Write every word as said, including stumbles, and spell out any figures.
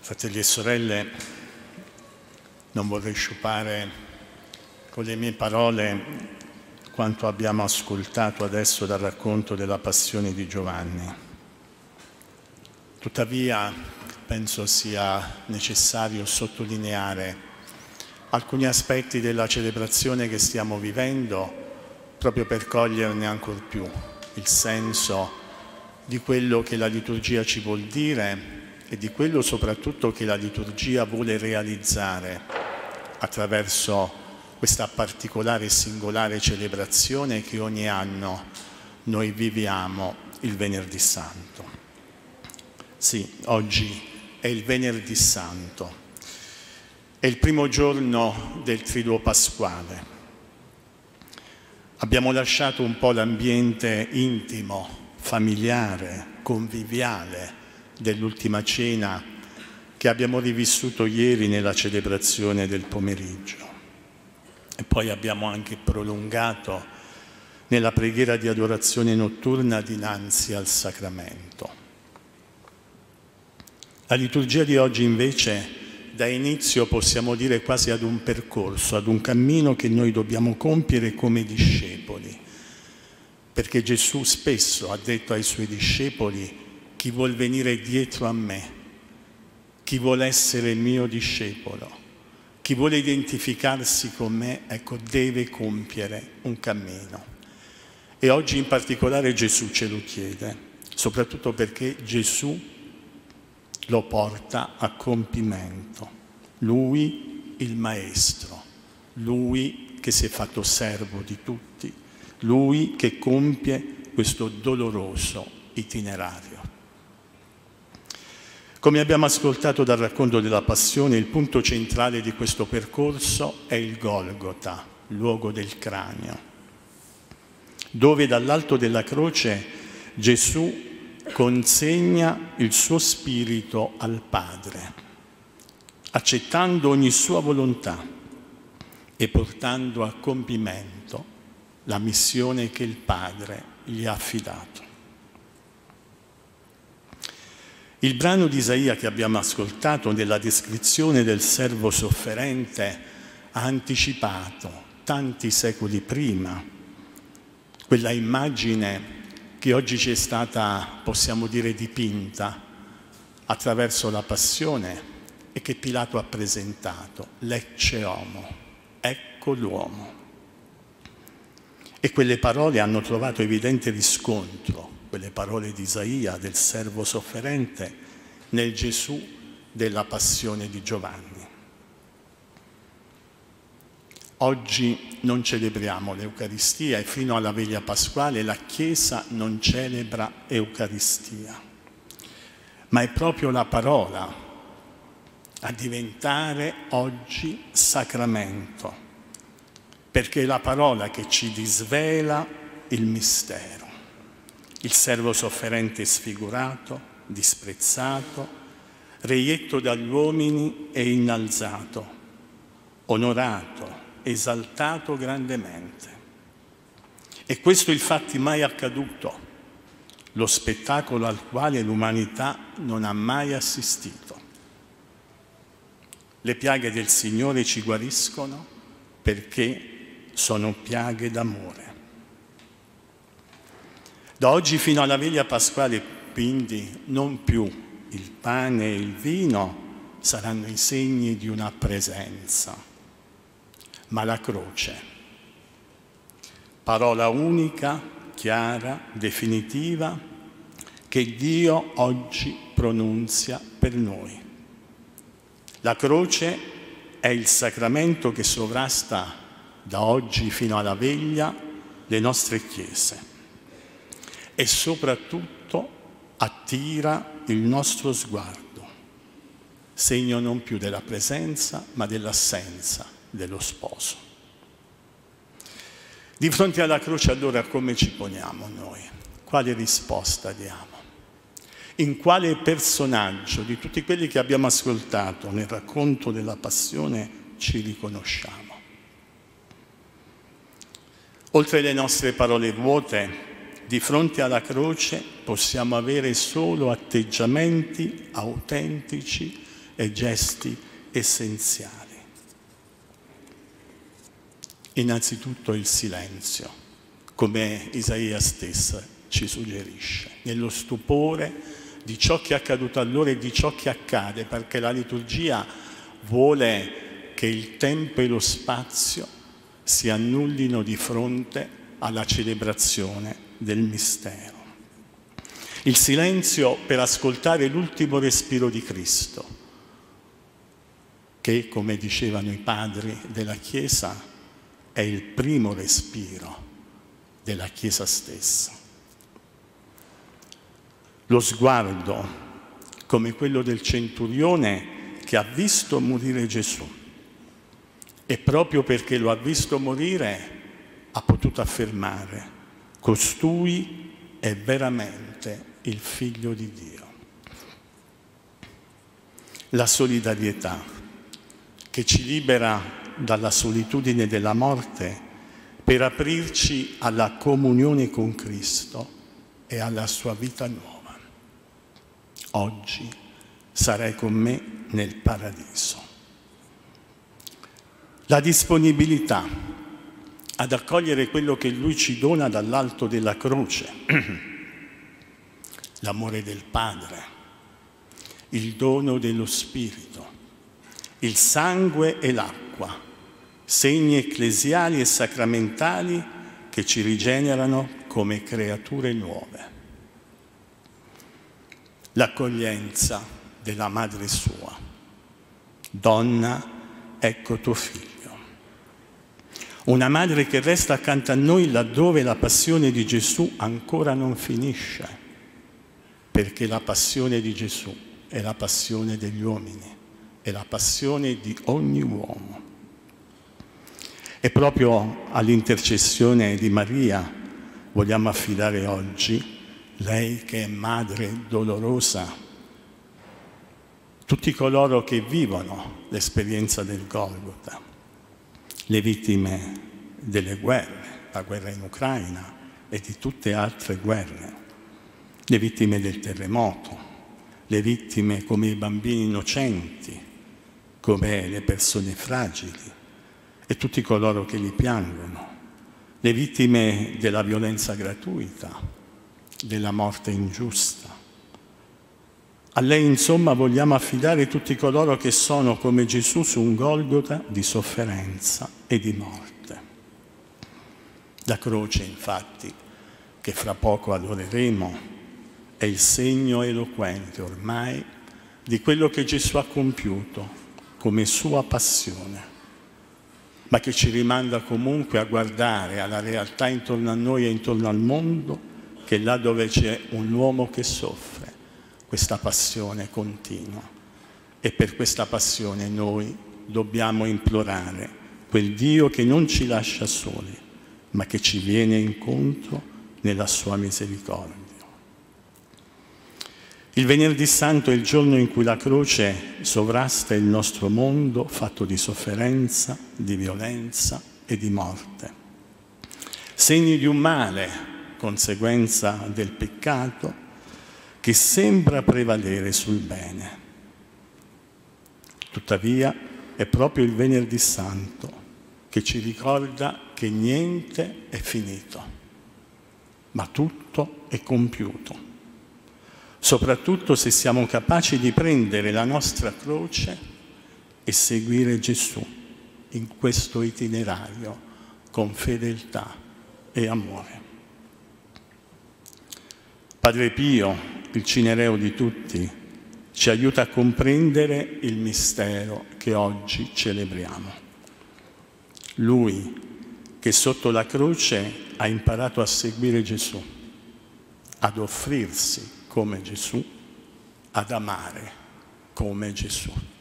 Fratelli e sorelle, non vorrei sciupare con le mie parole quanto abbiamo ascoltato adesso dal racconto della Passione di Giovanni. Tuttavia, penso sia necessario sottolineare alcuni aspetti della celebrazione che stiamo vivendo, proprio per coglierne ancor più il senso di quello che la liturgia ci vuol dire e di quello soprattutto che la liturgia vuole realizzare attraverso questa particolare e singolare celebrazione che ogni anno noi viviamo il Venerdì Santo. Sì, oggi è il Venerdì Santo, è il primo giorno del Triduo Pasquale. Abbiamo lasciato un po' l'ambiente intimo, familiare, conviviale dell'ultima cena che abbiamo rivissuto ieri nella celebrazione del pomeriggio. E poi abbiamo anche prolungato nella preghiera di adorazione notturna dinanzi al sacramento. La liturgia di oggi invece dà inizio, possiamo dire, quasi ad un percorso, ad un cammino che noi dobbiamo compiere come discepoli, perché Gesù spesso ha detto ai suoi discepoli: chi vuol venire dietro a me, chi vuole essere mio discepolo, chi vuole identificarsi con me, ecco, deve compiere un cammino. E oggi in particolare Gesù ce lo chiede, soprattutto perché Gesù lo porta a compimento. Lui, il Maestro, Lui che si è fatto servo di tutti, Lui che compie questo doloroso itinerario. Come abbiamo ascoltato dal racconto della Passione, il punto centrale di questo percorso è il Golgota, luogo del cranio, dove dall'alto della croce Gesù consegna il suo spirito al Padre, accettando ogni sua volontà e portando a compimento la missione che il Padre gli ha affidato. Il brano di Isaia che abbiamo ascoltato nella descrizione del servo sofferente ha anticipato tanti secoli prima quella immagine che oggi ci è stata, possiamo dire, dipinta attraverso la Passione e che Pilato ha presentato: l'ecce homo, ecco l'uomo. E quelle parole hanno trovato evidente riscontro, quelle parole di Isaia, del servo sofferente, nel Gesù della Passione di Giovanni. Oggi non celebriamo l'Eucaristia e fino alla veglia pasquale la Chiesa non celebra Eucaristia, ma è proprio la parola a diventare oggi sacramento, perché è la parola che ci disvela il mistero. Il servo sofferente sfigurato, disprezzato, reietto dagli uomini e innalzato, onorato, esaltato grandemente. E questo infatti mai accaduto, lo spettacolo al quale l'umanità non ha mai assistito. Le piaghe del Signore ci guariscono perché sono piaghe d'amore. Da oggi fino alla veglia pasquale, quindi, non più il pane e il vino saranno i segni di una presenza, ma la croce, parola unica, chiara, definitiva, che Dio oggi pronunzia per noi. La croce è il sacramento che sovrasta da oggi fino alla veglia le nostre chiese e soprattutto attira il nostro sguardo, segno non più della presenza ma dell'assenza dello sposo. Di fronte alla croce allora come ci poniamo noi? Quale risposta diamo? In quale personaggio di tutti quelli che abbiamo ascoltato nel racconto della Passione ci riconosciamo? Oltre le nostre parole vuote, di fronte alla croce possiamo avere solo atteggiamenti autentici e gesti essenziali. Innanzitutto il silenzio, come Isaia stessa ci suggerisce, nello stupore di ciò che è accaduto allora e di ciò che accade, perché la liturgia vuole che il tempo e lo spazio si annullino di fronte alla celebrazione del mistero. Il silenzio per ascoltare l'ultimo respiro di Cristo, che, come dicevano i padri della Chiesa, è il primo respiro della Chiesa stessa. Lo sguardo, come quello del centurione che ha visto morire Gesù, e proprio perché lo ha visto morire ha potuto affermare: costui è veramente il Figlio di Dio. La solidarietà che ci libera dalla solitudine della morte per aprirci alla comunione con Cristo e alla sua vita nuova. Oggi sarai con me nel paradiso. La disponibilità ad accogliere quello che Lui ci dona dall'alto della croce, l'amore del Padre, il dono dello Spirito, il sangue e l'acqua, segni ecclesiali e sacramentali che ci rigenerano come creature nuove. L'accoglienza della madre sua. Donna, ecco tuo figlio. Una madre che resta accanto a noi laddove la passione di Gesù ancora non finisce, perché la passione di Gesù è la passione degli uomini, è la passione di ogni uomo. E proprio all'intercessione di Maria vogliamo affidare oggi, lei che è madre dolorosa, tutti coloro che vivono l'esperienza del Golgota, le vittime delle guerre, la guerra in Ucraina e di tutte altre guerre, le vittime del terremoto, le vittime come i bambini innocenti, come le persone fragili e tutti coloro che li piangono, le vittime della violenza gratuita, della morte ingiusta. A lei, insomma, vogliamo affidare tutti coloro che sono come Gesù su un Golgota di sofferenza e di morte. La croce, infatti, che fra poco adoreremo, è il segno eloquente ormai di quello che Gesù ha compiuto come sua passione, ma che ci rimanda comunque a guardare alla realtà intorno a noi e intorno al mondo, che là dove c'è un uomo che soffre, questa passione continua. E per questa passione noi dobbiamo implorare quel Dio che non ci lascia soli, ma che ci viene incontro nella sua misericordia. Il Venerdì Santo è il giorno in cui la croce sovrasta il nostro mondo fatto di sofferenza, di violenza e di morte. Segni di un male, conseguenza del peccato, che sembra prevalere sul bene. Tuttavia è proprio il Venerdì Santo che ci ricorda che niente è finito, ma tutto è compiuto. Soprattutto se siamo capaci di prendere la nostra croce e seguire Gesù in questo itinerario con fedeltà e amore. Padre Pio, il cinereo di tutti, ci aiuta a comprendere il mistero che oggi celebriamo. Lui, che sotto la croce ha imparato a seguire Gesù, ad offrirsi come Gesù, ad amare come Gesù.